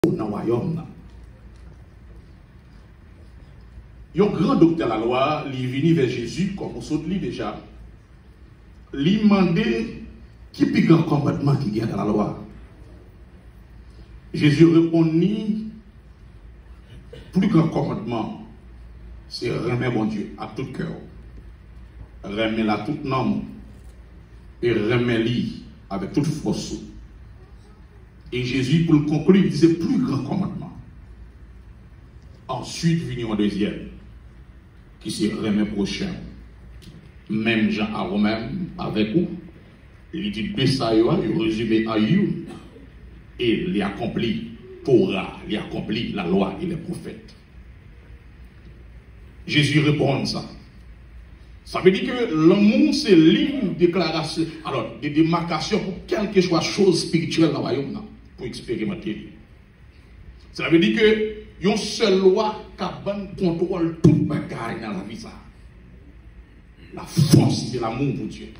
dans le royaume. Un grand docteur de la loi, il est venu vers Jésus, comme on saute déjà. Il demandait qui est le plus grand commandement qui y a dans la loi. Jésus répondit, plus grand commandement, c'est remettre mon Dieu à tout cœur, remettre la toute nom et remettre avec toute force. Et Jésus, pour le conclure, il disait plus grand commandement. Ensuite, venu un deuxième, qui se remet prochain. Même Jean à Romain avec vous, il dit Bessaïa, il résumé à you, et il accompli Torah, il accompli la loi et les prophètes. Jésus répond ça. Ça veut dire que l'amour, c'est ligne déclaration, alors des démarcations pour quelque chose spirituel dans le royaume, pour expérimenter. Ça veut dire que il y a une seule loi qui contrôle tout le bagage dans la vie. La force de l'amour pour Dieu.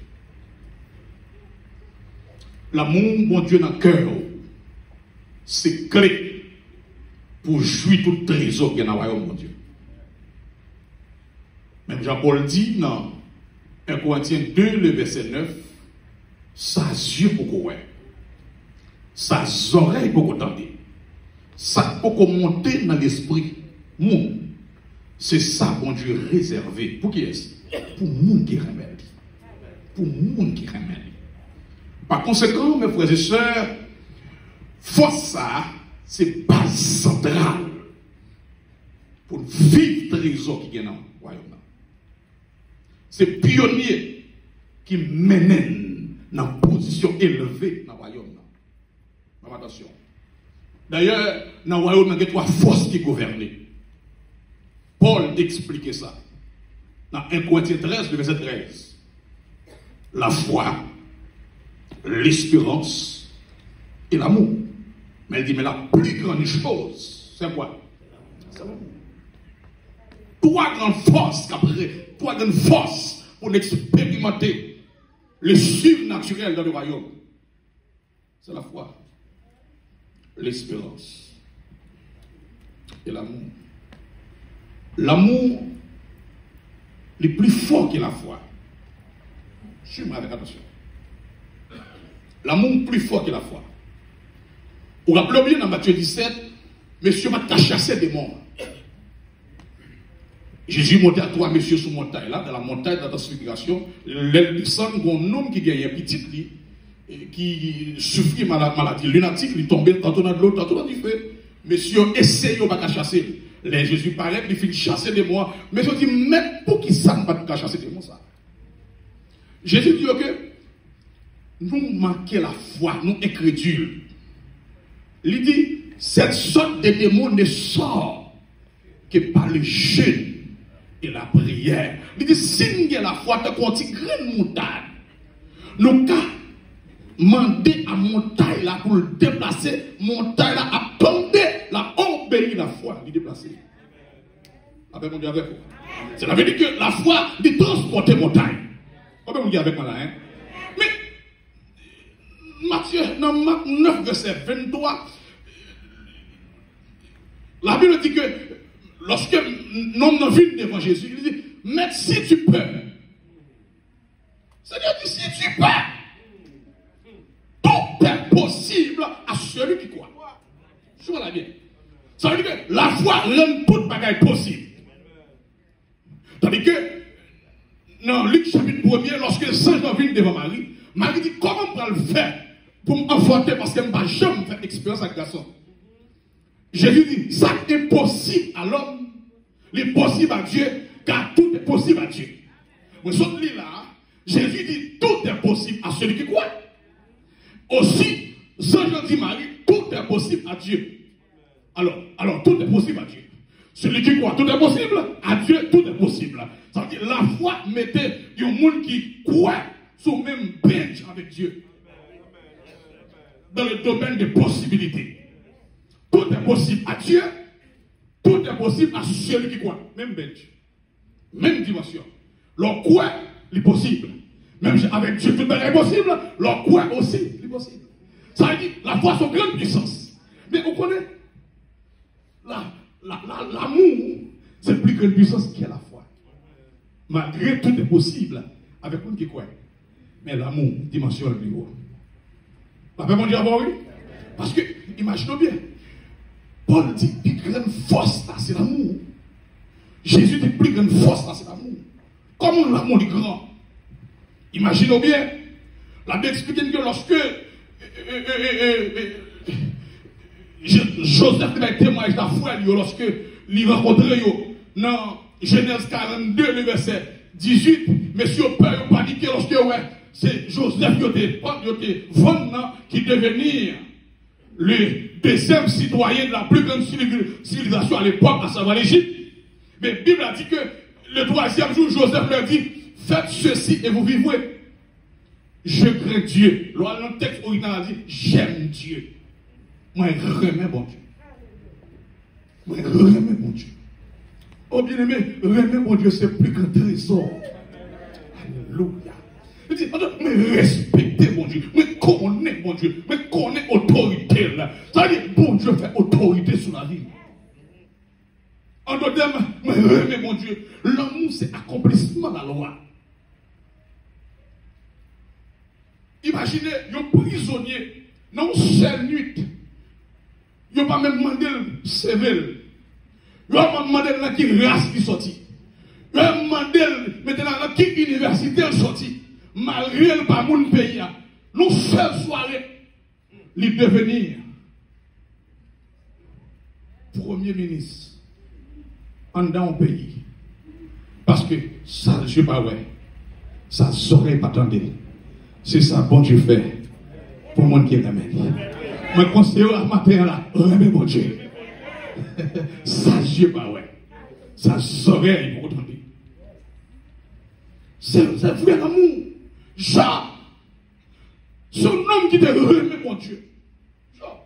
L'amour pour Dieu dans le cœur, c'est clé pour jouir tout le trésor qui est dans le royaume de Dieu. Même Jean-Paul dit dans 1 Corinthiens 2, le verset 9, sa yeux pour qu'on sa oreille pour qu'on entende, ça pour qu'on monte dans l'esprit. C'est ça, bon Dieu, réservé. Pour qui est-ce? Pour le monde qui remet. Pour le monde qui remet. Par conséquent, mes frères et sœurs, force ça, c'est base centrale pour vivre le trésor qui est dans le royaume. C'est pionnier qui mène dans une position élevée dans le royaume. Attention. D'ailleurs, dans le royaume, il y a trois forces qui gouvernent. Paul expliquait ça. Dans 1 Corinthiens 13, le verset 13. La foi, l'espérance et l'amour. Mais il dit, mais la plus grande chose, c'est quoi? C'est l'amour. Trois grandes forces, après, trois grandes forces pour expérimenter le surnaturel dans le royaume. C'est la foi, l'espérance et l'amour. L'amour est plus fort que la foi. Suis-moi avec attention. L'amour plus fort que la foi. Vous vous rappelez bien dans Matthieu 17, Monsieur m'a chassé des morts. Jésus montait à trois messieurs sous montagne, là, dans la montagne de la transfiguration. L'aile du sang, un homme qui gagnait un petit lit, qui souffrit maladie lunatique, il tombait tantôt dans l'eau, tantôt dans du feu. Monsieur essayez de ne pas chasser. Les Jésus paraît, il finit chasser des morts. Mais je dis, même pour qui ça ne va pas chasser des morts, ça? Jésus dit que nous manquons la foi, nous incrédules. Il dit, cette sorte de démon ne sort que par le jeûne et la prière. Il dit, si nous avons la foi, nous avons une grande montagne. Nous avons demandé à montagne là pour le déplacer, montagne là a tombé, la obéi la foi, il déplacer. Avec mon Dieu avec vous. Cela veut dire que la foi dit transporter montagne. Comment vous dites avec moi là, hein? Mais Matthieu, dans Marc 9, verset 23, la Bible dit que lorsque l'homme vient devant Jésus, il dit, mais si tu peux, c'est-à-dire que si tu peux, tout est possible à celui qui croit. Je vois bien. Ça veut dire que la foi rend toute bagaille possible. Tandis que dans Luc chapitre 1er, lorsque Saint Jean vient devant Marie, Marie dit comment on va le faire pour m'enfanter parce qu'elle ne va jamais faire expérience avec garçon. Jésus dit ça est possible à l'homme, c'est possible à Dieu, car tout est possible à Dieu. Vous savez là, Jésus dit tout est possible à celui qui croit. Aussi, Saint Jean dit Marie, tout est possible à Dieu. Alors tout est possible à Dieu. Celui qui croit, tout est possible. À Dieu, tout est possible. Ça veut dire la foi mettait un monde qui croit sur le même bench avec Dieu. Dans le domaine des possibilités. Tout est possible à Dieu. Tout est possible à celui qui croit. Même bench. Même dimension. L'on croit, c'est possible. Même avec Dieu, tout est possible. L'on croit aussi, c'est possible. Ça veut dire la foi, c'est une grande puissance. Mais vous connaissez, l'amour, c'est plus grande puissance qu'est la foi. Malgré tout est possible avec une qui croit. Mais l'amour, dimension le plus haut. La paix, mon Dieu, oui. Parce que, imaginez bien, Paul dit, plus grande force, c'est l'amour. Jésus dit, plus grande force, c'est l'amour. Comment l'amour est grand? Imaginez bien, la Bible explique que lorsque Joseph a témoigné de la foi, lorsque il rencontrait dans Genèse 42, le verset 18, monsieur peur paniqué lorsque c'est Joseph qui devenir le deuxième citoyen de la plus grande civilisation à l'époque, à savoir l'Égypte. Mais la Bible a dit que le troisième jour, Joseph leur dit, faites ceci et vous vivrez. Je crains Dieu. Dans le texte original a dit, j'aime Dieu. Moi, je remets mon Dieu. Moi, je remets mon Dieu. Oh bien-aimé, remet mon Dieu, c'est plus qu'un trésor. Alléluia. Il dit, mais respectez mon Dieu, mais connaissez mon Dieu, mais connaissez autorité. Ça veut dire, bon Dieu fait autorité sur la vie. En d'autres termes, mais remet mon Dieu. L'amour, c'est accomplissement de la loi. Imaginez, un prisonnier, dans une seule nuit, il n'a pas même demandé le sévère. Il n'a pas demandé dans quelle race il sortit. Il n'a pas demandé maintenant dans quelle université il sortit. Malgré le pas mon pays, nous seule soirée, il devenir premier ministre en dans le pays. Parce que ça, je ne sais pas, ouais, ça saurait pas attendre. C'est ça, bon Dieu fait pour le monde qui est amen. Je conseille à matin là, remets mon Dieu. Ça, je ne sais pas, ouais. Ça saurait, il faut attendre. C'est vrai l'amour. Jean, son homme qui te remet mon Dieu. Jean.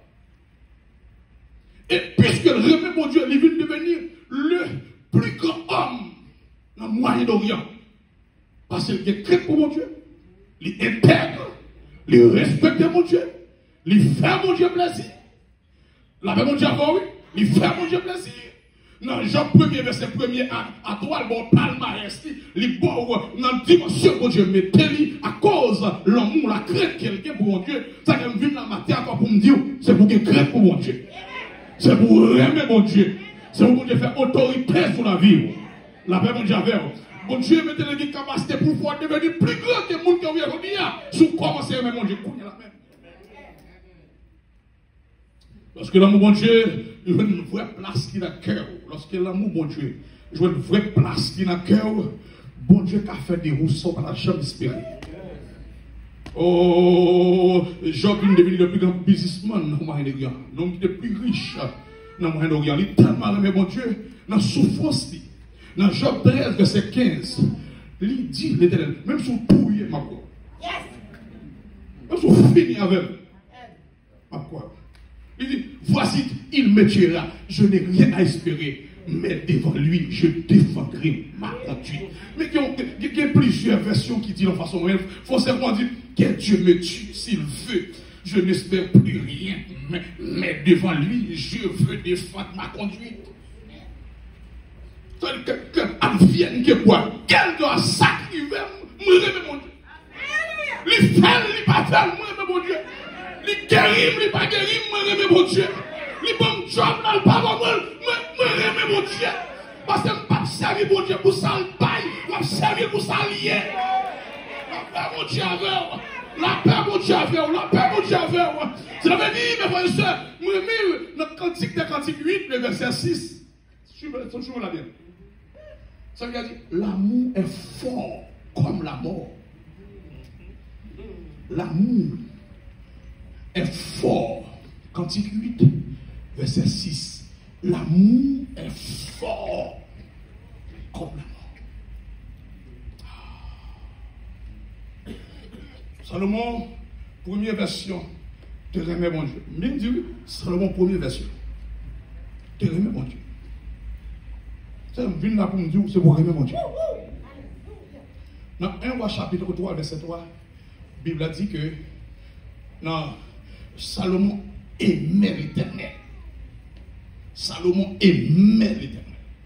Et puisque remet mon Dieu, il vient devenir le plus grand homme dans le Moyen-Orient. Parce qu'il est très pour mon Dieu. Il intègre, il respecte mon Dieu, il fait mon Dieu plaisir. La paix mon Dieu oui, il fait mon Dieu plaisir. Dans Jean 1er, verset 1er à droite, bon palmarès, il bon dans dimension mon Dieu, mettez-lui à cause de l'amour, la crainte quelqu'un pour mon Dieu. Ça qui me vient dans ma tête encore pour me dire, c'est pour qu'il crainte pour mon Dieu. C'est pour aimer mon Dieu. C'est pour mon Dieu faire autorité sur la vie. La paix mon Dieu avec vous. Bon Dieu, mettez les capacités pour pouvoir devenir plus grand que le monde qui a aujourd'hui. Sous commencer à aimer mon Dieu. Lorsque l'amour, bon Dieu, il y a une vraie place qui est dans le cœur. Lorsque l'amour, bon Dieu, il y a une vraie place qui est dans le cœur, bon Dieu qui a fait des rousseaux par la chambre espérée. Oh, Job est devenu le plus grand businessman dans le Moyen-Orient. Donc, il est le plus riche dans le Moyen-Orient. Il est tellement aimé, bon Dieu, dans la souffrance. Dans Job 13, verset 15, il dit l'Éternel, même si vous pourriez, ma quoi. Même si vous finissez avec, ma quoi. Il dit, voici, il me tuera, je n'ai rien à espérer, mais devant lui, je défendrai ma conduite. Mais il y a plusieurs versions qui disent en façon brève, il faut simplement dire, que Dieu me tue s'il veut. Je n'espère plus rien, mais devant lui, je veux défendre ma conduite. Que vienne que quoi? Quel doit sacrifier, moi mon Dieu. Les faire, les pas faire, moi mon Dieu. Les guérir, les pas guérir, moi mon Dieu. Les bons jobs, là, pas moi mon Dieu. Parce que je ne pas servir mon Dieu pour ça le bail, je vais servir pour ça lier. La paix mon Dieu avec vous. La paix mon Dieu avec vous. La paix mon Dieu avec vous. Ça veut dire, mes frères et sœurs, moi notre cantique de cantique 8, le verset 6. Suivez la bien. Ça veut dire, l'amour est fort comme la mort. L'amour est fort. Cantique 8, verset 6. L'amour est fort comme la mort. Salomon, première version. Te remets mon Dieu. Même Dieu, Salomon, première version. Te remets mon Dieu. C'est un vin là pour me dire, c'est pour aimer mon Dieu. Dans 1 Roi chapitre 3, verset 3, la Bible a dit que non, Salomon aimait l'Éternel. Salomon aimait l'Éternel.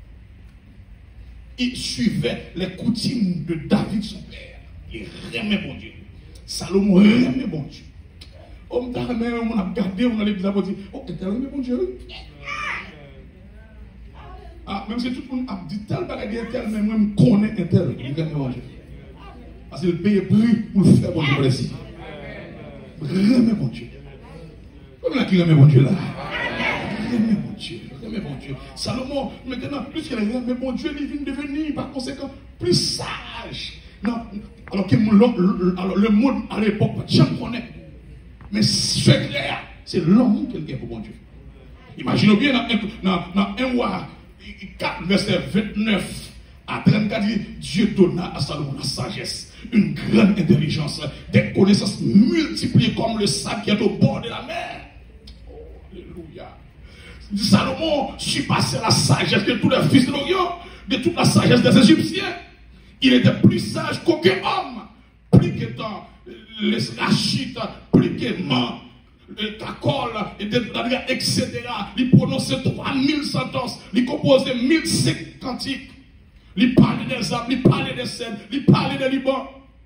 Il suivait les coutumes de David, son père. Il aimait bon Dieu. Salomon aimait bon Dieu. On a regardé, on a dit, oh, Éternel, bon Dieu. Ah, même si tout le monde a dit tel bagage tel, mais moi je connais un tel, il aime bon Dieu. Parce qu'il paye prix pour le faire bon Dieu plaisir. Aimez bon Dieu. Comment est-ce qu'il aime bon Dieu là? Aimez bon Dieu. Aimez bon Dieu. Salomon, maintenant, plus qu'il aime bon Dieu, il vient devenir par conséquent plus sage. Non, alors que le monde à l'époque, je ne connais. Mais c'est clair, c'est l'homme qui est pour bon Dieu. Imaginez bien dans 1 roi 4, verset 29 à 34, Dieu donna à Salomon la sagesse, une grande intelligence, des connaissances multipliées comme le sable qui est au bord de la mer. Oh, alléluia. Salomon surpassait la sagesse de tous les fils de l'Orient, de toute la sagesse des Égyptiens. Il était plus sage qu'aucun homme, plus qu'étant les rachites, plus qu'aimant, les tacoles, etc. Il prononçait 3000 sentences, il composait 1005 cantiques, il parlait des arbres, il parlait des cèdres, il parlait des Liban,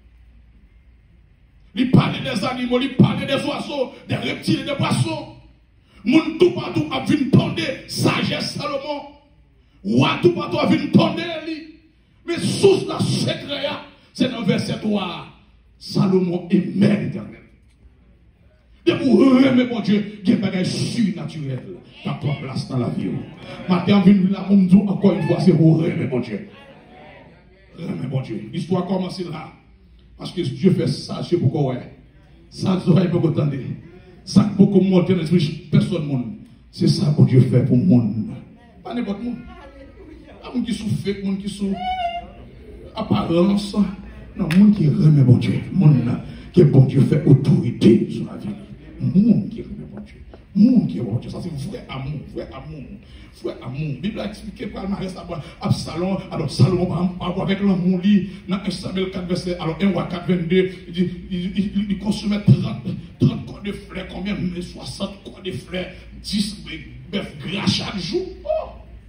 il parlait des animaux, il parlait des oiseaux, des reptiles et des poissons. Moun tout partout a vu tendre sagesse Salomon. Roi tout partout a vu tendre lui. Mais sous la secret, c'est dans verset 3. Salomon aimait l'Éternel. Et pour aimer mon Dieu, il y a des bagages surnaturels dans ta place dans la vie. Maintenant, venir là, mon Dieu, encore une fois, c'est pour aimer mon Dieu. Aimer mon Dieu. L'histoire commence là. Parce que Dieu fait ça, c'est pourquoi, ouais. Ça, vous n'aurez pas entendu. Ça, beaucoup de monde, personne monde. C'est ça que Dieu fait pour le monde. Pas n'importe monde. Pas monde qui souffre, monde qui souffre. Apparence. Non, monde qui remet bon Dieu. Monde qui bon Dieu fait autorité sur la vie. Monde qui remet bon Dieu. Monde qui est bon Dieu. Ça, c'est vrai amour. Vrai amour. Vrai amour. La Bible a expliqué par Marès Absalom. Alors, Salomon, avec l'amour, dans 1 Samuel 4, verset, alors 1 roi 4, 22, il consommait 30 corps de fleurs, combien? 60 corps de fleurs, 10 bœufs gras chaque jour. Oh!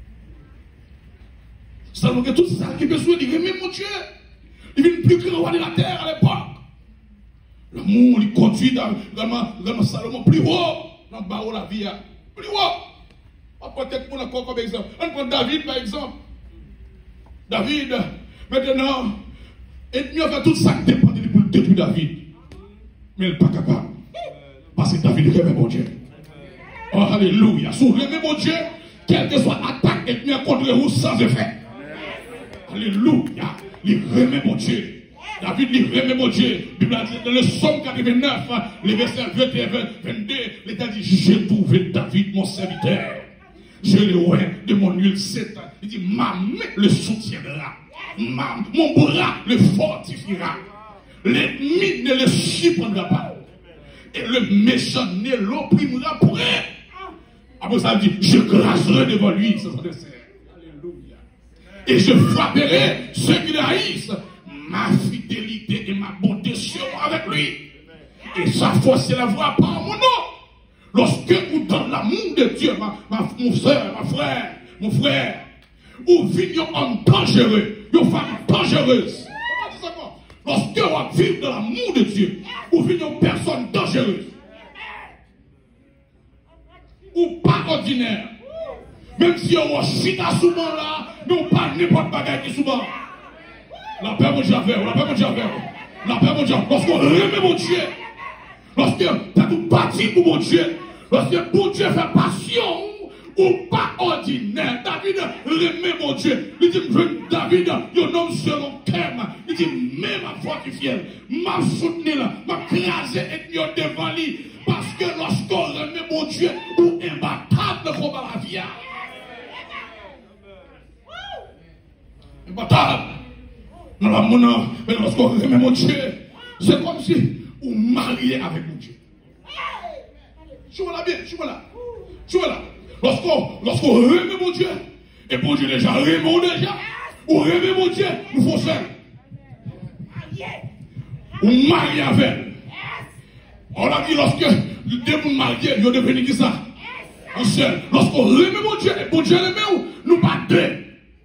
Salomon, tout ça qui est besoin, il remet mon Dieu. Il vient plus grand roi de la terre à l'époque. L'amour, il conduit dans Salomon plus haut, dans le bas de la vie. Plus haut. On prend peut-être encore comme exemple. On prend David par exemple. David, maintenant, et mieux fait tout ça qui dépend de lui pour détruire David. Mais il n'est pas capable. Parce que David aimait mon Dieu. Oh, alléluia. Si vous aimez mon Dieu, quelle que soit l'attaque et mieux contre vous sans effet. Alléluia. Il remet mon Dieu. David dit remet mon Dieu. Bible a dit dans le psaume 89, les versets 21 22, l'État dit j'ai trouvé David mon serviteur. Je le vois de mon huile cette. Il dit ma main le soutiendra. Mon bras le fortifiera. L'ennemi ne le surprendra pas. Et le méchant ne l'opprimera point. Après ça dit je grâcerai devant lui. C'est son dessein. Alléluia. Et je frapperai ceux qui le haïssent. Ma fidélité et ma bonté seront avec lui. Et sa force s'élèvera par mon nom. Lorsque vous dans l'amour de Dieu, mon frère, mon frère, ou vivez un homme dangereux, une femme dangereuse. Lorsque vous vivez dans l'amour de Dieu, ou vivez une personne dangereuse, ou pas ordinaire, même si on chita souvent là, nous pas n'importe quoi qui souvent. La paix mon Dieu avec, la paix mon Dieu avec, la paix mon Dieu. Lorsqu'on remet mon Dieu, lorsque tu as tout bâti pour mon Dieu, lorsque pour Dieu fait passion ou pas ordinaire, David remet mon Dieu. Il dit, David, un homme selon cœur. Il dit, mais ma fortifiée, m'a soutenu, m'a crasé et mis devant lui. Parce que lorsqu'on remet mon Dieu, ou imbattable comme la vie. Imbattable. Non, la monnaie, mais lorsqu'on remet mon Dieu, c'est comme si on mariait avec mon Dieu. Je vois là bien, je vois là. Je vois là. Lorsqu'on remet mon Dieu, et mon Dieu déjà remet déjà, ou remet mon Dieu, nous faut seul. On marie avec. On a dit lorsque deux personnes mariées, ils ont devenu qui ça? Un seul. Lorsqu'on remet mon Dieu, et bon Dieu remet, nous pas deux.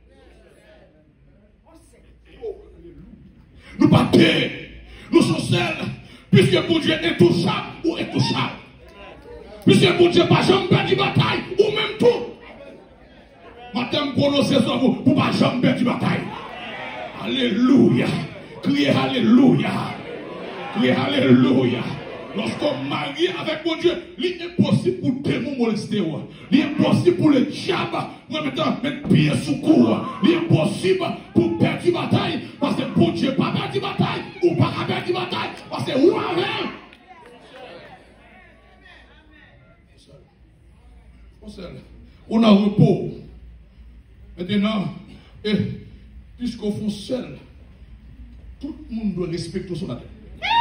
Nous pas deux. Nous sommes seuls. Puisque bon Dieu est touchable ou intouchable. Puisque bon Dieu pas jamais perdre bataille ou même tout. Maintenant, prononcer ça pour ne pas jamais perdre bataille. Alléluia. Criez Alléluia. Criez Alléluia. Lorsqu'on marie avec mon Dieu, il est impossible pour le démon molester. Il est impossible pour le diable mettre pied sous cou. Il est impossible pour perdre une bataille. Parce que mon Dieu pas perdre une bataille. Ou pas perdre une bataille. Parce que où avec? On a repos. Maintenant, puisqu'on fait seul, tout le monde doit respecter son terre.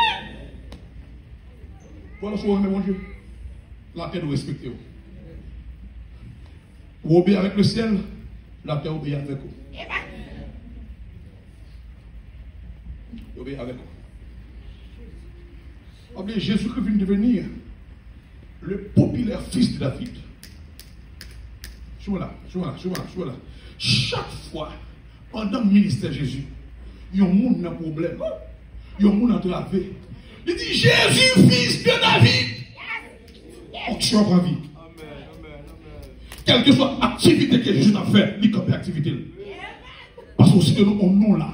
Voilà ce qu'on remet, mon Dieu. La terre doit respecter. Vous obéissez avec le ciel, la terre obéit avec vous. Vous obéissez avec vous. Jésus-Christ vient devenir le populaire fils de David. Je suis là. Chaque fois, pendant le ministère de Jésus, il y a un monde dans problème. Il y a un monde entravé. Il dit Jésus, fils de David. Onction pour la vie. Quelle que soit l'activité que Jésus a fait, il peut activité. Parce qu'on cite un nom là.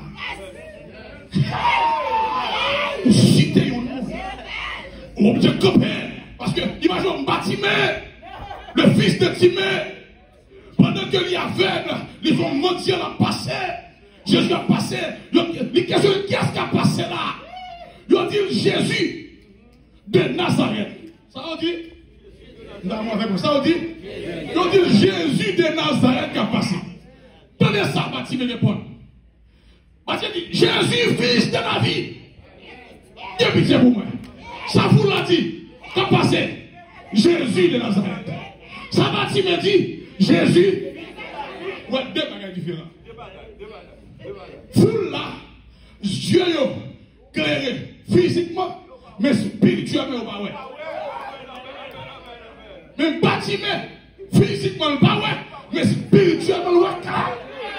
On cite un nom. On dit copain. Parce que, imaginez, Batimée, le fils de Timée, pendant que les aveugles, ils ont menti à la passé. Jésus a passé. Les questions, qu'est-ce qui a passé là? Ils ont dit Jésus de Nazareth. Ça veut dire? Ça veut dire? Ils ont dit Jésus de Nazareth qui a passé. Tenez ça, Batimée répond. Batimée dit Jésus, fils de David. Dieu pitié pour moi. Ça vous l'a dit. Qui a passé? Jésus de Nazareth. Ça Batimée dit Jésus. Ouais, deux bagages différents. Foule là, Dieu est clairé physiquement, mais spirituellement, pas ouais. Même Batimée, physiquement, pas ouais, mais spirituellement, ouais, clair.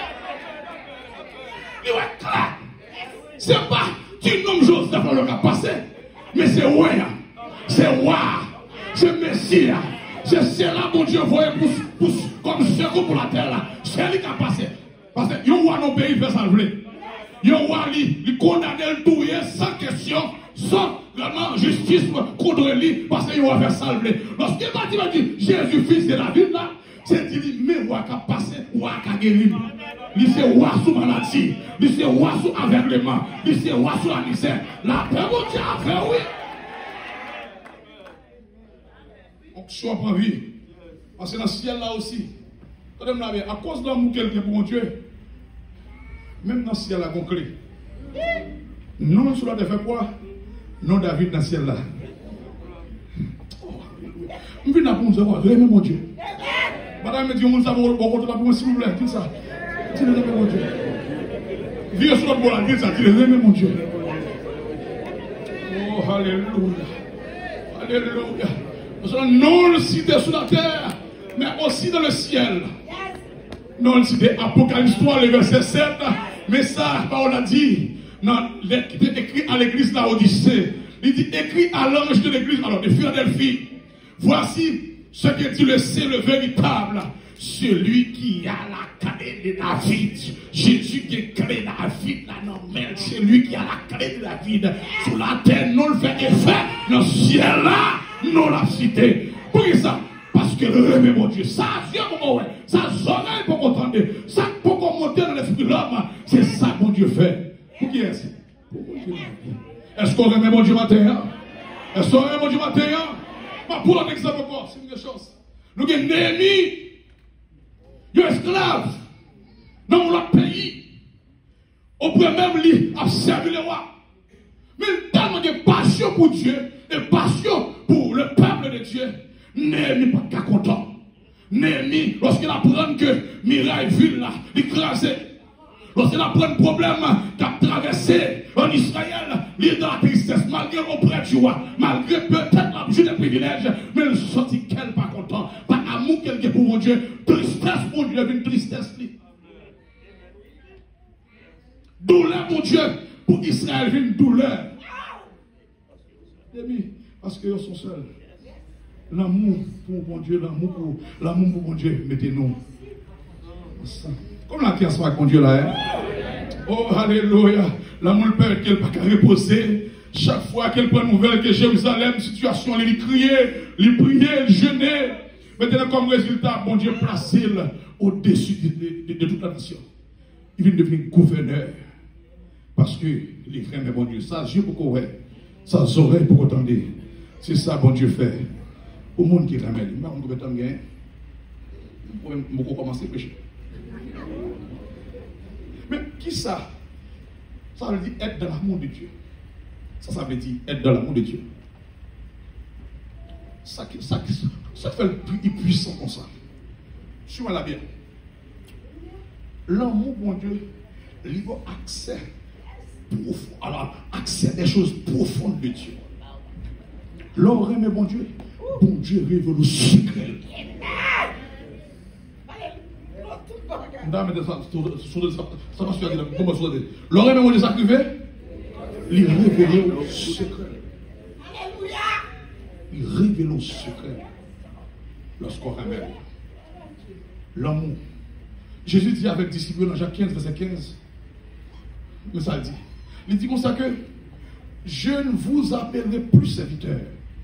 Il est clair. C'est pas tu nommes Joseph dans le cas passé, mais c'est ouais, c'est roi, c'est Messie. C'est là mon Dieu voyait comme secours pour la terre là. C'est lui qui a passé. Parce que yon roi dans le pays fait salver. Yon roi lui condamne le touyer sans question, sans vraiment justice contre lui, parce que yon roi fait salver. Lorsqu'il m'a dit Jésus fils de David là, c'est dit mais roi qui a passé, roi qui a guéri. Il c'est roi sous maladie, il c'est roi sous aveuglement, il c'est roi sous la misère. La paix mon Dieu a fait oui. Soit pour vie. Parce que dans le ciel là aussi, à cause de l'amour quelqu'un pour mon Dieu, même dans le ciel là, on clé. Non, cela devait faire quoi? Non, David dans le ciel là. Je viens pour nous avoir, vraiment mon Dieu. Madame me dit, on nous a beaucoup de la pour s'il vous plaît, dis ça. Dis-le, mon Dieu. Viens sur le bord là, dis ça, dis-le, mon Dieu. Oh, alléluia. Alléluia. Non le cité sur la terre, mais aussi dans le ciel. Non le cité Apocalypse 3, le verset 7. Mais ça, on a dit, non, écrit à l'église de la Odyssée. Il dit écrit à l'ange de l'église, alors de Philadelphie. Voici ce que dit le c'est le véritable. Celui qui a la clé de David. Jésus qui est clé de David, la normale. C'est lui qui a la clé de David. Sur la terre, non le fait effet. Dans le ciel là. Non la cité. Pour ça? Parce que le remède mon Dieu, ça vient pour moi, ça oreille pour m'entendre, ça pour monter dans l'esprit de l'homme, c'est ça que mon Dieu fait. Pour qui est-ce? Pour mon Dieu. Est-ce qu'on remet mon Dieu matin? Est-ce qu'on remet mon Dieu matin? Pour un exemple encore, c'est une chose. Nous avons Néhémie, il est esclave dans notre pays. On peut même lui observer le roi. Mais tellement de passion pour Dieu et passion pour le peuple de Dieu, Néhémie pas qu'à content. Néhémie, lorsqu'il apprend que Miraille ville là, écrasé, Lorsqu'il a pris un problème qui a traversé en Israël, il est dans la tristesse, malgré auprès du roi, malgré peut-être la vue des privilèges, mais il sentit qu'elle pas content. Par amour qu'elle a pour mon Dieu, tristesse pour Dieu, une tristesse. Douleur pour Dieu, pour Israël, une douleur. Parce qu'ils sont seuls. L'amour pour mon Dieu, l'amour pour mon Dieu, mettez-nous. Comme la terre soit avec mon Dieu là, hein? Oh, alléluia. L'amour père qu'elle n'a pas reposer. Chaque fois qu'elle prend une nouvelle que Jérusalem, situation, elle criait, elle priait, elle jeûnait. Maintenant, comme résultat, mon Dieu placé au-dessus de toute la nation. Il vient devenir gouverneur. Parce que les frères, mais bon Dieu, ça, Dieu pour qu'on voit, ça, oreilles pour qu'on entende. C'est ça, bon Dieu fait. Au monde qui ramène, mais on peut gagner. On peut commencer à pécher. Mais qui ça? Ça veut dire être dans l'amour de Dieu. Ça veut dire être dans l'amour de Dieu. Ça fait le plus puissant comme ça. Suis-moi là bien. L'amour, mon Dieu, il a accès profond. Alors, accès à des choses profondes de Dieu. L'or mais bon Dieu révèle le secret. Ça va se faire. L'or mais bon Dieu s'activer. Il révèle le secret. Il révèle le secret. Lorsqu'on révèle l'amour. Jésus dit avec les disciples dans Jacques 15, verset 15. Mais ça dit. Il dit comme ça que je ne vous appellerai plus serviteur.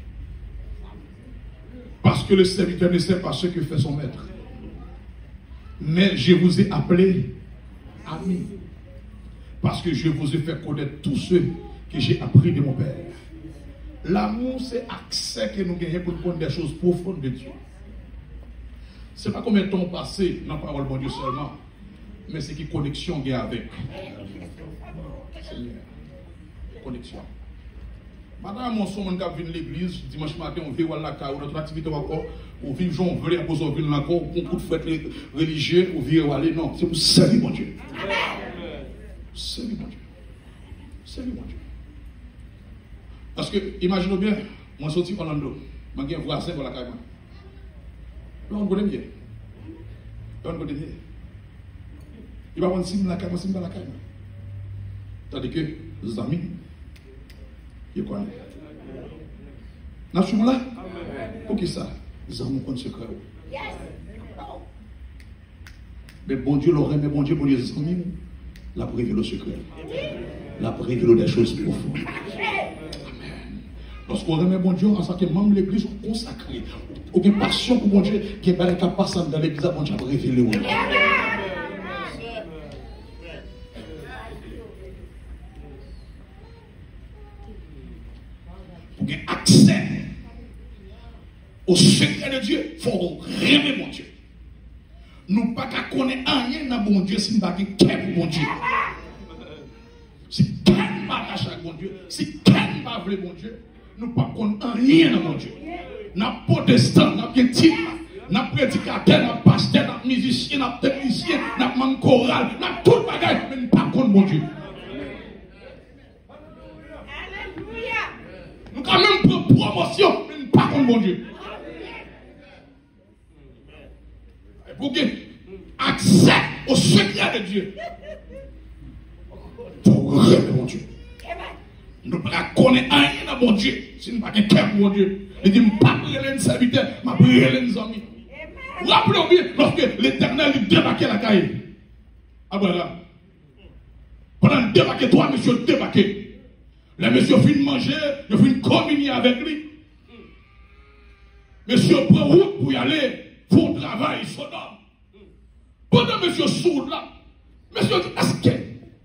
Parce que le serviteur ne sait pas ce que fait son maître. Mais je vous ai appelé amis. Parce que je vous ai fait connaître tous ceux que j'ai appris de mon Père. L'amour, c'est accès que nous gagnons pour connaître des choses profondes de Dieu. Ce n'est pas combien de temps passé dans la parole de Dieu seulement, mais c'est qui connexion qu'il y a avec. Seigneur. Connexion. Madame, on sommes à l'église, dimanche matin, on vit à la caille, notre activité encore, on vit, on veut aller poser, on vit encore, on coup de fête religieux, on vit aller, non, c'est pour servir mon Dieu. Servir mon Dieu. Servir mon Dieu. Parce que, imaginez bien, moi je suis sorti Orlando, je suis un voisin pour la caille. Là, on connaît bien. Là, on connaît bien. Il va avoir une la caille, moi, la caille. Tandis que les amis, ils connaissent. Nous sommes là. Pour qui ça? Les amis connaissent secret. Mais bon Dieu l'aurait, mais bon Dieu pour les amis, la révèle le secret. La révèle des choses profondes. Amen. Lorsqu'on remet bon Dieu, en tant que membre de l'église, on consacre. On a une passion pour bon Dieu, qui est capable dans l'église, bon Dieu a révélé. Pour avoir accès au secret de Dieu, il faut rêver mon Dieu. Nous ne pouvons pas connaître rien dans bon Dieu si nous n'avons pas de bon Dieu. Si quelqu'un pas attaché à bon Dieu, si quelqu'un pas voulu bon Dieu, nous ne pouvons pas connaître rien dans bon Dieu. Nous sommes protestants, nous sommes titres, nous sommes prédicateurs, nous sommes pasteurs, nous sommes musiciens, nous sommes techniciens, nous sommes chorales, nous sommes tout le bagage, mais nous ne pouvons pas connaître bon Dieu. Nous quand même pour promotion, mais pas contre bon Dieu. Pour que accès au secret de Dieu. Pour rêver mon Dieu. Nous ne pouvons pas connaître rien dans mon Dieu. Si nous ne pouvons pas connaître mon Dieu. Il dit, je ne peux pas prier les serviteurs, je vais prier les amis. Rappelez-vous bien, lorsque l'Éternel lui débarquait la caille. Abraham. Pendant débarquer, trois messieurs débarqués. Les messieurs finissent manger, ils finissent communier avec lui. Monsieur prend route pour y aller, pour travail, Sodome. Pendant monsieur sourd là, monsieur dit, est-ce que.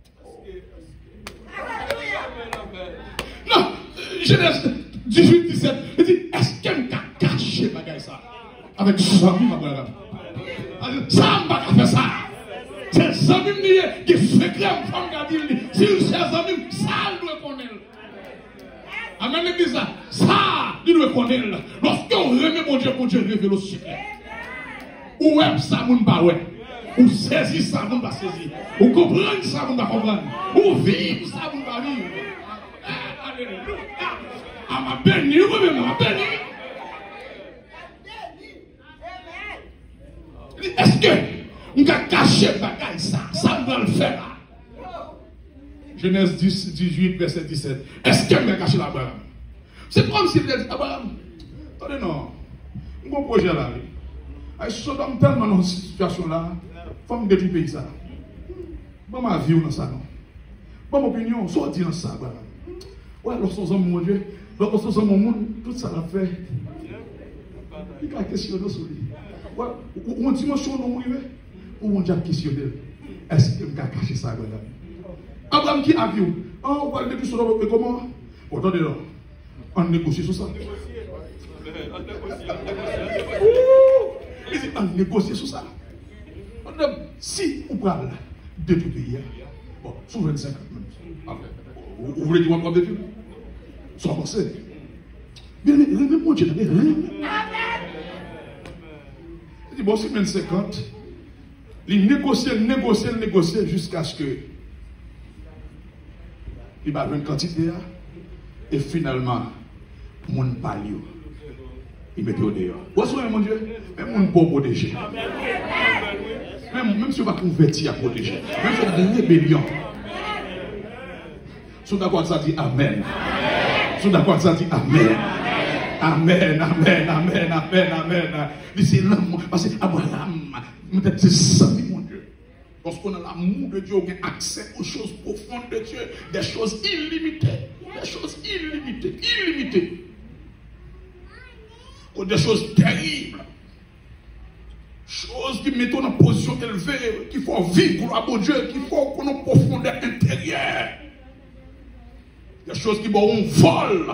Non, Genèse 18, 17, il dit, est-ce qu'elle m'a caché bagay ça? Avec Sami, ma brother. Ça m'a fait ça. C'est Sami qui fait que la femme a dit, si c'est Sami, ça doit connaître. Amen, l'église là. Ça, il doit connaître. Lorsqu'on remet mon Dieu révèle le secret. Ou est ça, mon pas ouais. Ou saisir ça, vous ne pas saisir. Ou comprendre ça, vous ne pas comprendre. Ou vivre ça, vous ne pas vivre. Alléluia. À ma béni, vous-même, à ma béni. Est-ce que nous avons caché le bagage ça? Ça, nous allons le faire là. Genèse 18, verset 17. Est-ce que nous avons caché l'Abraham? C'est comme si vous dites, Abraham, attendez, non. Mon projet là. Je suis tellement dans cette situation là. Il faut me détruire le pays ça. Bon, ma vie dans ça, non. Bon, mon opinion, sortir dans ça, Abraham. Ouais, lorsqu'on s'en mon Dieu, lorsqu'on s'en mon monde, tout ça l'a fait. Il y a une question sur lui. Ouais, on dimension non privé ou on a questionné. Est-ce que je vais cacher ça, Abraham? Abraham qui a vu? On va le détruire sur le comment? Attendez là. On négocie sur ça. On négocie sur ça. Si on parle de tout pays, bon, sur 25 ans, vous voulez dire moi de Dieu? Soit avancé. Bien, même mon Dieu, il dit, bon, c'est 50. Il négocier jusqu'à ce que il va avoir une quantité et finalement, mon palio. Il met au dehors. Voici mon Dieu, même mon pour protéger. Même si on va convertir à protéger. Même si on a une rébellion. Si on d'accord ça dit Amen. Si on d'accord ça dit Amen. Amen, amen, amen, amen, amen. C'est l'amour. Parce que Abraham, peut-être c'est ça, mon Dieu. Parce qu'on a l'amour de Dieu, on a accès aux choses profondes de Dieu, des choses illimitées. Des choses illimitées. Illimitées. Ou des choses terribles. Choses qui mettent en position élevée, qu'il faut vivre pour bon Dieu, qu'il faut qu'on ait une profondeur intérieure. Des choses qui vont vol.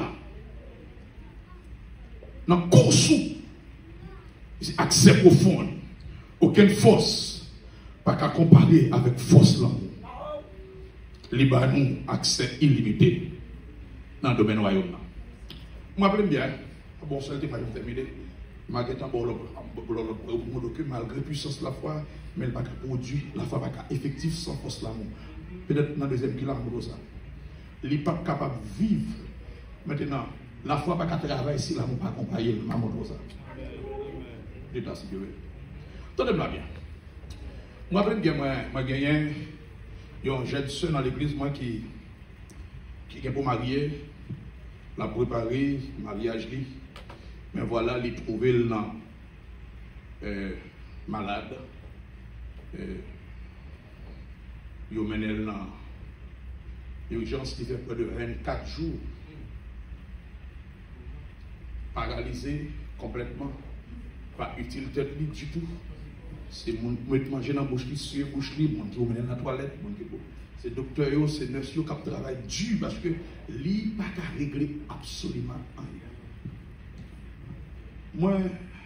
Dans le course, c'est accès profond. Aucune force, pas qu'à comparer avec force là. Libanon, accès illimité dans le domaine royaume. Moi, je bien, bon, ça n'était pas terminé. Malgré malgré puissance de la foi, mais elle n'a pas produit, la foi n'a pas effective sans force l'amour. Peut-être dans le deuxième qu'il a ça. Il n'est pas capable de vivre. Maintenant, la foi n'a pas travailler si l'amour n'a pas accompagné, maman de ça. L'état sécurité. Attendez-moi bien. Moi, je gagne un jeune soeur dans l'église, moi qui est pour marier, la préparer, mariage. Mais voilà, il trouvé le nom malade. Il a mené le nom urgence qui fait près de 24 jours. Paralysé complètement. Pas utile tête du tout. C'est mon manger dans la bouche qui suit, bouche libre, mon qui mener dans la toilette. C'est docteur, c'est nurse qui travaille dur parce que lui n'a pas régler absolument rien. Moi,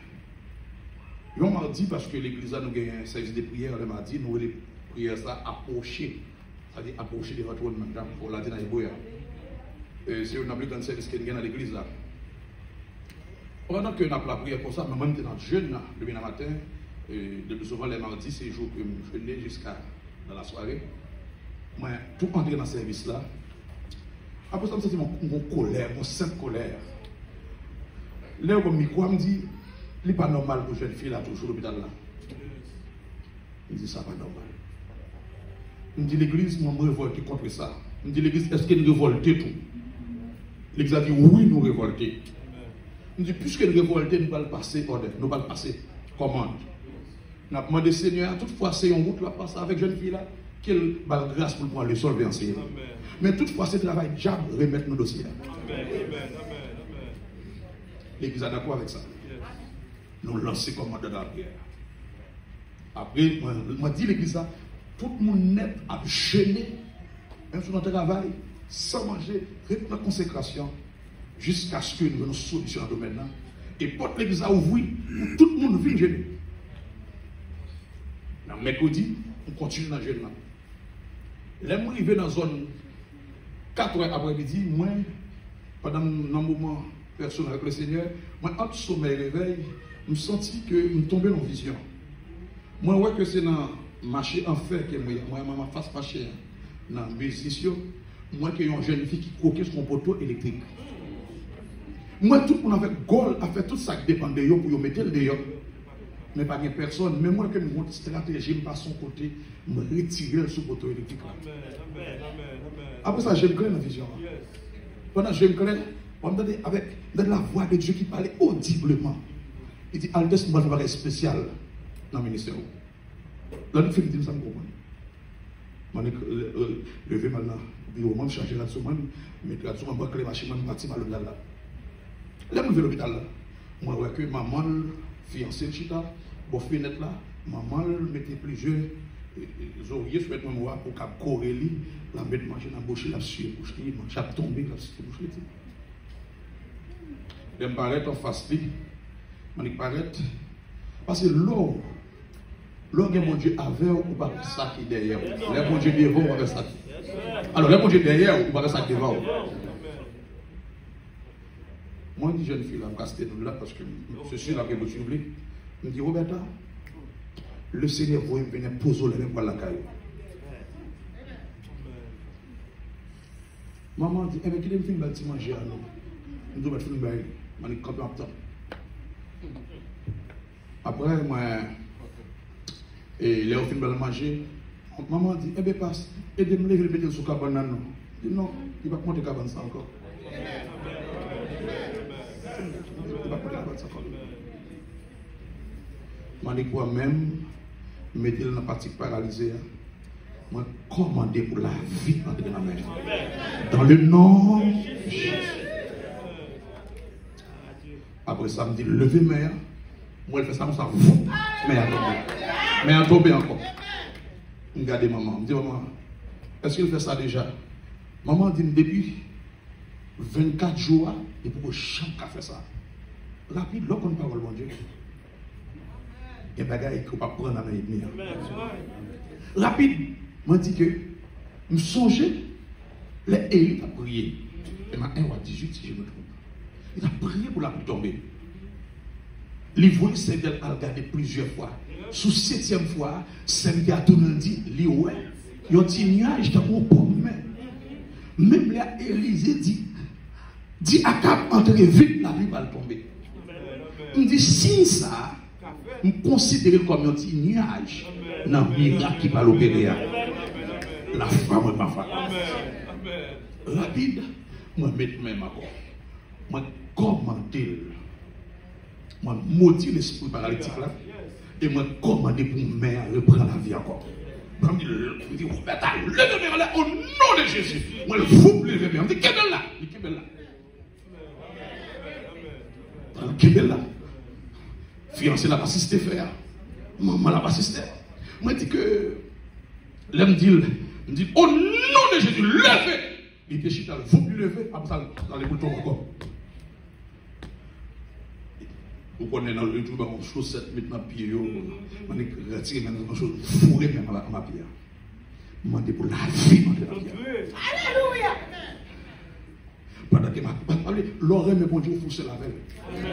on m'a dit parce que l'église a nous gagné un service de prière le mardi, nous les prières ça approcher, c'est-à-dire approcher de votre même pour la dîner boya. C'est un plus grand service qui est dans l'église là. Pendant que nous avons la prière pour ça, même dans jeune le matin, le plus souvent les mardis, c'est le jour que je venais jusqu'à dans la soirée. Moi, tout entrer dans le service là. Après ça, je me sens mon colère, mon sainte colère. Là, comme micro, me dit, il n'est pas normal pour une jeune fille là, toujours à l'hôpital là. Il dit, ça pas normal. Il me dit, l'église, moi, me révolte contre ça. Il me dit, l'église, est-ce qu'elle révolte tout? L'église a dit, oui, nous révolter. Il me dit, puisque nous révolter, nous allons le passer ordre, nous allons le passer commande. Nous avons demandé, Seigneur, toutefois, c'est une route là, passer avec jeune fille là, qu'elle va grâce pour pouvoir le solver en Seigneur. Mais toutefois, c'est travail, diable, remettre nos dossiers là. Amen. L'église est d'accord avec ça. Nous lançons comme mandat dans la prière. Après, moi dis l'église ça, tout le monde net a gêné, même sur notre travail, sans manger, avec la consécration, jusqu'à ce que nous ayons une solution dans le domaine là. Et porte l'église a ouvert, tout le monde vient gêner. Dans mercredi, on continue dans le jeûne là. Là, moi, arrivé dans la zone 4 heures après-midi, moi, pendant un moment personnel avec le Seigneur, moi, entre sommeil et réveil, je me sentis que je tombais dans la vision. Moi, je vois que c'est dans marché en fait que moi, ma face marché dans le business, moi qui ai une jeune fille qui coquait son poteau électrique. Moi, tout le monde avec goal a fait tout ça qui dépend de eux pour mettre le dehors. Mais pas de personne. Mais moi, que mon stratégie, je passe son côté, me retirer sur le poteau électrique. Après ça, j'aime clair dans la vision. Pendant que j'aime clair, on me dit avec la voix de Dieu qui parlait audiblement. Il dit, Aldès, moi, je vais faire spécial dans le ministère. Là, nous faisons ça, je comprends. Je lever maintenant, je charger là-dessus, je mettre là-dessus, je vais créer ma machine, je vais partir à l'hôpital là. Là, je vais à l'hôpital là. Moi, je vois que maman, fiancée, chita, bon, fenêtre là, maman mettait plusieurs oreillers sur mon moi pour qu'elle corrèle, la mettre manger dans la bouche, la suer, bouche, la tomber, la suer, bouche. Je me paraît en face, je me paraît, parce que l'eau, que mon Dieu avait ou pas ça qui est derrière. Le mon Dieu devant ou pas ça. Alors, le mon Dieu derrière ou pas ça qui est devant. Moi, une jeune fille, là, je casse là parce que je suis là que vous suivez. Je me dis, Roberta, le Seigneur vous venir poser les mêmes pour la caille. Maman dit, eh bien, qu'il est venu manger à nous. Je dois faire une baille. Je dis, quand on attend. Après, moi, et les films de manger, maman dit, eh bien, passe, aidez-moi à lever le sur la cabane. Je dis, non, il va monter la cabane ça encore. Je dis moi-même, mettez dans la partie paralysée, moi commander pour la vie entre la main. Dans le nom de Jésus. Après ça, me dit, levez mère. Moi, elle fait ça, comme ça, mère tombe. Mère tombe encore. Je regarde maman. Je dis, maman, est-ce qu'elle fait ça déjà? Maman dit, depuis 24 jours, il faut que chaque a fait ça. Rapide, l'eau qu'on parle, mon Dieu. Il y a des bagages qu'il ne faut pas prendre dans les demi. Rapide, je dis que, je me songeais, les élites ont prié. Et ma 1 ou 18, si je me trompe. Il a prié pour la pluie tomber. L'ivrogne s'est regardé plusieurs fois. Sous 7e fois, Saint-Denis a tout dit, il ouais, il y a un petit nuage dans mon pomme. Même là, Élisée dit à Cap, entrer vite, la pluie va tomber. Il me dit, si ça, je considère comme un petit nuage dans le miracle qui va l'opérer. La femme de ma femme. Rapide, moi, je mets ma corps. Moi, commander. Moi, maudire l'esprit paralytique là. Et moi, commander pour mère reprendre la vie encore. Je me dis, Roberta, levez là au nom de Jésus. Moi, vous levez bien. Je me dis, Kébel là. Je dis, Kébel là. Kébel là. Fiancé n'a pas assisté faire. Maman n'a pas assisté. Moi, je dis que. Là, me dit, au nom de Jésus, levez. Il était chita, vous levez. Après ça, dans les boutons encore. Vous connaissez dans le YouTube, on chaussette, maintenant pied, on est retiré maintenant, on fourré même à ma pied. Je demande pour la vie, alléluia. Pendant que ma parole, l'oreille, mais bon Dieu, fousse la veille.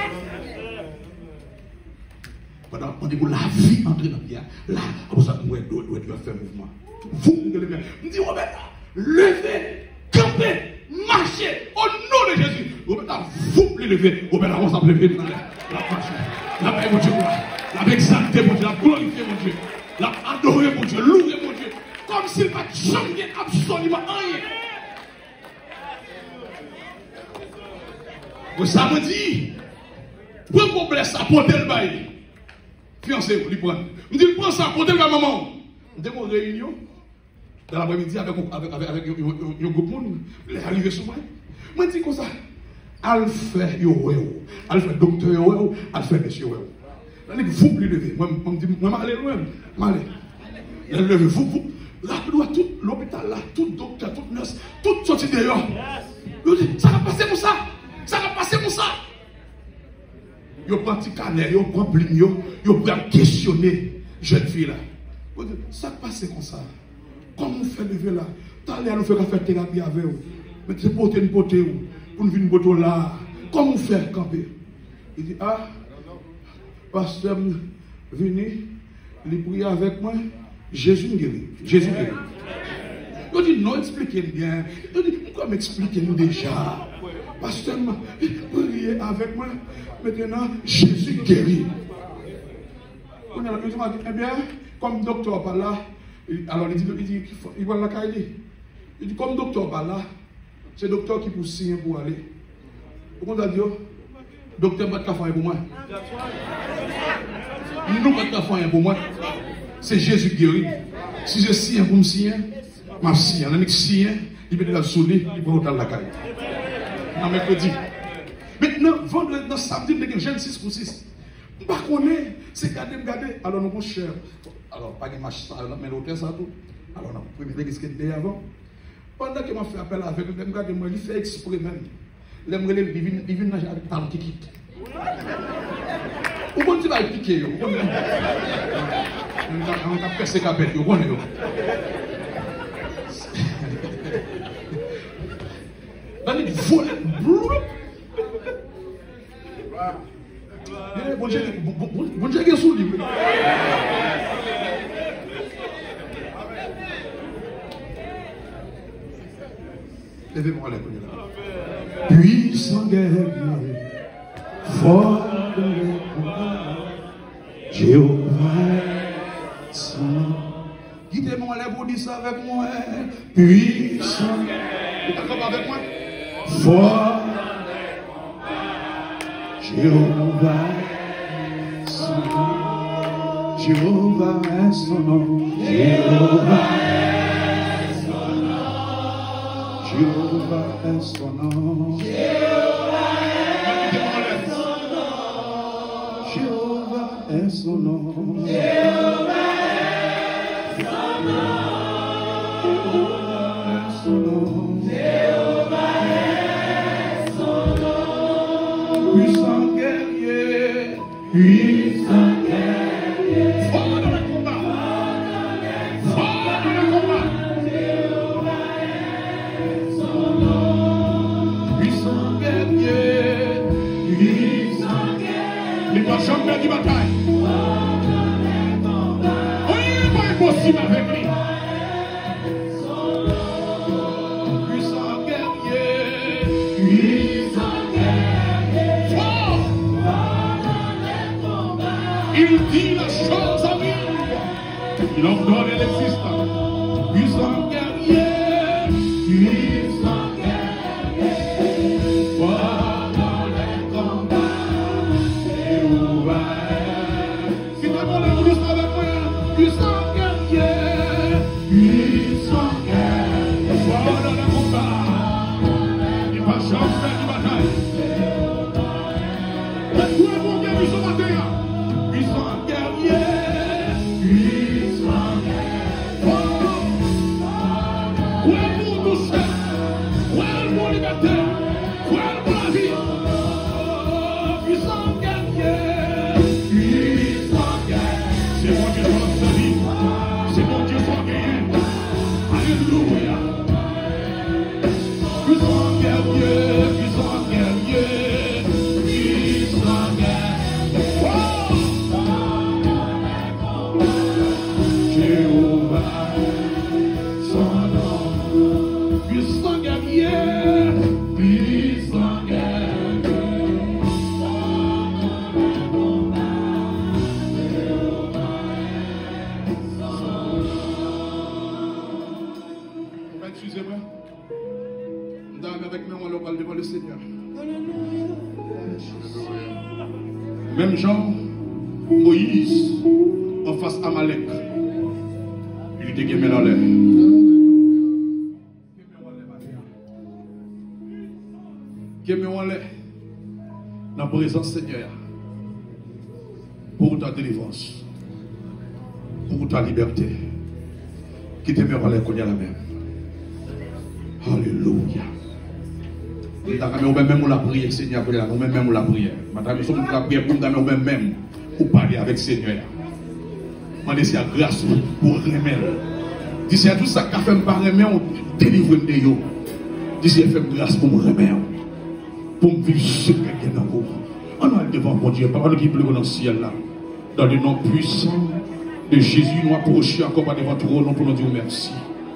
Pendant qu'on dit pour la vie, entrer dans la pierre, là, comme ça, on doit faire un mouvement. Vous, vous levez. Je dis, Roberta, levez, campez, marchez, au nom de Jésus. Roberta, vous levez. Roberta, on s'en lever. La marche, la paix, mon Dieu, la exalter, mon Dieu, la glorifier, mon Dieu, la adorer, mon Dieu, louer, mon Dieu, comme s'il n'a jamais absolument rien. Vous savez dit, pour qu'on blesse, apporter le bail. Fiancé, vous lui prenez. Je dis, prends ça, apporter le bail, maman. Nous avons une réunion dans l'après-midi avec un groupe de monde. Il est arrivé sur moi. Je dis comme ça. Alfred Yoéo, Alfred docteur Yoéo, Alfred monsieur Yoéo. Vous plus lever. Moi, je dis, moi, je vais aller loin. Je vais lever. Vous, là, tout l'hôpital, là, tout docteur, toute nurse, tout sorti dehors. Ça va passer pour ça. Ça va passer pour ça. Yo prend petit canet, yo prend bling, yo prend questionner jeune fille là. Ça passe comme ça. Comment on fait lever là? T'as l'air nous faire thérapie avec vous. Mais c'est pour une pote pour nous venir boto là. Comment on fait camper? Il dit ah, pasteur venu, Il prie avec moi, Jésus guérit. Jésus guérit. Il dit non, expliquez bien. Il dit pourquoi m'expliquez-nous déjà? Pasteur, priez avec moi. Maintenant, Jésus guérit. Eh bien, comme docteur pas là, alors il dit il va la caille. Il dit comme docteur pas là, c'est docteur qui pousse signer pour aller. Vous comprenez, docteur pas de faire pour moi. Nous pas de faire pour moi. C'est Jésus qui guérit. Si je signe pour me signer, ma signe, on a signé, il met de la soulée, il va dans la caille. Non, mercredi. Maintenant, vendredi, dans samedi, il y a Genèse 6 pour 6. Je ne sais pas, c'est garder. Alors, nous avons cher. Alors, pas de match, mais l'hôtel, ça tout. Alors, on a pris ce qu'il y a avant. Pendant que je fais appel avec lui, il fait exprès même. Il vient nager avec talon qui quitte. Ou quand tu vas piquer, on va percer capet, on va dans les volets, bon Dieu est sous lui. Levez-moi les là. Puissant guerrier, fort de l'époque, Jéhovah son nom. Guidez-moi les pour dire ça avec moi. Puissant guerrier, vous êtes avec moi? Fort Jéhovah son nom. Jéhovah est son nom. Jéhovah est son nom. Jéhovah est son nom. Jéhovah est son nom. Jéhovah est son nom. Jéhovah est son nom. Jéhovah est son nom. Puissant guerrier. Puissant guerrier. Fort dans le combat. Fort dans le combat. Jéhovah est son nom. Puissant guerrier. Puissant guerrier. Il ne va jamais perdre la bataille. On n'est pas impossible avec lui. Puissant guerrier. Puissant guerrier. Fort. Il dit la chose à vivre. Il ordonne l'existence. Puissant guerrier. Puissant guerrier. Fort dans les combats. Jéhovah. Qui te voit les blouses avec moi? Puissant guerrier. Puissant guerrier. Fort dans les combats. Il va jamais faire de bataille. Mais tout le monde est puissant matin. Puissant guerrier. Puissant guerrier. Fort. Où est pour nous seul? Où est pour liberté? Où est pour la vie? Puissant guerrier. Puissant guerrier. C'est mon Dieu dans sa vie. C'est mon Dieu sans gagner. Alléluia. Puissant guerrier. Puissant guerrier. Puissant guerrier. Fort. Jéhovah. Son nom. Puissant guerrier. Puissant guerrier. Excusez-moi. Nous avec nous, on parle devant le Seigneur. Même Jean, Moïse, en face à Amalek, il était gagné dans l'air. Gagné en l'air. Dans la présence Seigneur. Pour ta délivrance. Pour ta liberté. Qui te met en l'air qu'on y a la même. Alléluia. Même la prière, Seigneur, même la prière. Madame, nous sommes la prière pour nous même pour parler avec Seigneur. Demandez si la grâce pour remettre. D'ici à tout ça, qu'a fait par remettre, on délivre de yo. D'ici à faire grâce pour me remettre. Pour me vivre ce que quelqu'un dans vous. On a devant mon Dieu, parole qui pleut dans le ciel là. Dans le nom puissant de Jésus, nous approcher encore par devant trône pour nous dire merci.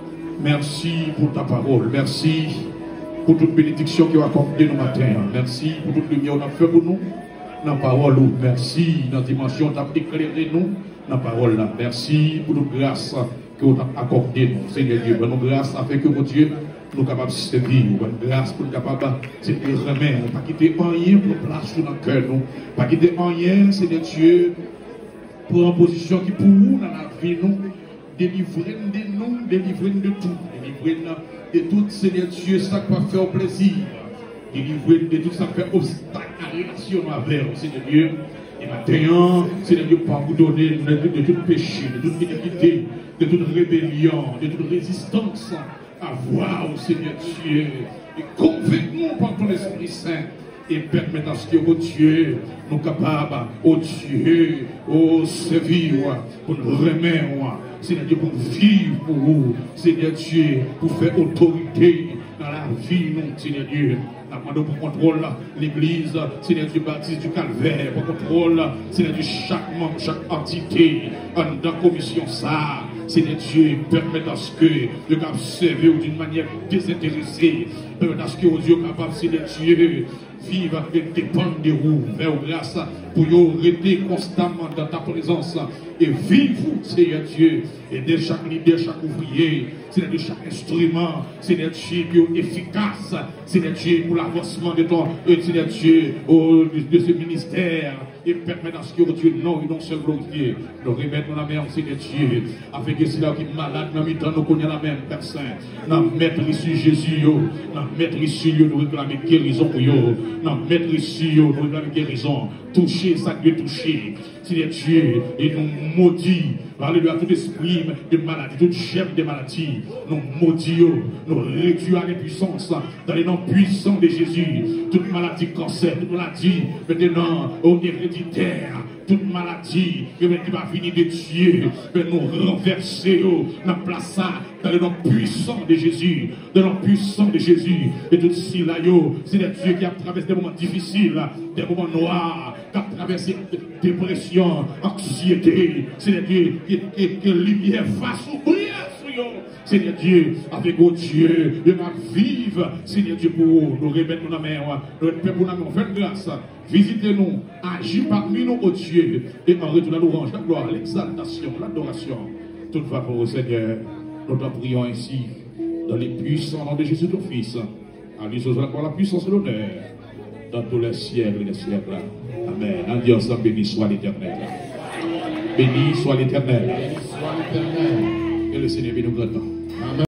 Merci pour ta parole. Merci pour toute bénédiction qui a accordé nos matins. Merci pour toute lumière qu'on a fait pour nous. Dans la parole, merci. Dans la dimension, tu as éclairé nous. Dans la parole, merci pour toute grâce que tu as accordé nous. Seigneur Dieu, bonne grâce afin que, mon Dieu, nous sommes capables de servir. Bonne grâce pour nous capables de remettre. Pas quitter rien pour place dans le cœur. Pas quitter rien, Seigneur Dieu, pour une position qui pour nous, dans la vie, nous, délivrer de nous, délivrer de tout. Délivrer de tout, Seigneur Dieu, ça qui va faire plaisir. Délivrer de tout ça qui fait obstacle à la relation avec vous, Seigneur Dieu. Et maintenant, Seigneur Dieu, pour vous donner de tout péché, de toute iniquité, de toute rébellion, de toute résistance à voir, Seigneur Dieu. Et convainc-nous par ton Esprit Saint. Et permettre à ce que, oh Dieu, nous capables, oh Dieu, oh servir, pour nous remettre, Seigneur Dieu, pour vivre pour vous, Seigneur Dieu, pour faire autorité dans la vie, nous, Seigneur Dieu. Nous pour contrôle l'église, Seigneur Dieu, baptiste du calvaire, pour contrôle, Seigneur Dieu, chaque membre, chaque entité, dans la commission ça. Seigneur Dieu, permettre à ce que Dieu capable servir d'une manière désintéressée, permettre à ce que Dieu capable, Seigneur Dieu, vivre avec dépendre de vous, vers grâce, pour vous rester constamment dans ta présence et vivre, Seigneur Dieu, et de chaque leader, chaque ouvrier, Seigneur Dieu, chaque instrument, Seigneur Dieu, efficace, Seigneur Dieu, pour l'avancement de ton, Seigneur Dieu, de ce ministère. Et permettre à ce que Dieu non, et non seul glorifié. Nous remettons la main, Seigneur Dieu, avec ceux qui sont malades, nous mettons nous connaissons la même personne. Nous mettons ici Jésus, nous mettons ici, nous réclamons guérison pour eux. Nous mettons ici, nous réclamons guérison. Toucher, ça Dieu toucher. Seigneur Dieu, et nous maudit. Alléluia, tout esprit de maladie, toute chef de maladie, nous maudissons, nous réduisons à l'impuissance dans les noms puissants de Jésus. Toute maladie, cancer, toute maladie, maintenant, héréditaire, toute maladie, qui va venir de Dieu, nous renverser, nous placer dans les noms puissants de Jésus, dans les noms puissants de Jésus, et tout ceci là, c'est Dieu qui a traversé des moments difficiles, des moments noirs, qui a traversé dépression, anxiété, c'est Dieu que lumière fasse briller sur eux. Seigneur Dieu, avec oh Dieu, de ma vive, Seigneur Dieu, pour nous remettre dans la main, nous remettre pour la main, faites grâce, visitez-nous, agis parmi nous, oh Dieu, et en retour la louange, la gloire, l'exaltation, l'adoration, tout va pour au Seigneur, nous te prions ainsi, dans les puissants noms de Jésus ton Fils, à lui soit la puissance et l'honneur, dans tous les siècles et les siècles. Amen. En Dieu, ça béni soit l'Éternel. Béni soit l'Éternel. Et le Seigneur béni nous grandement.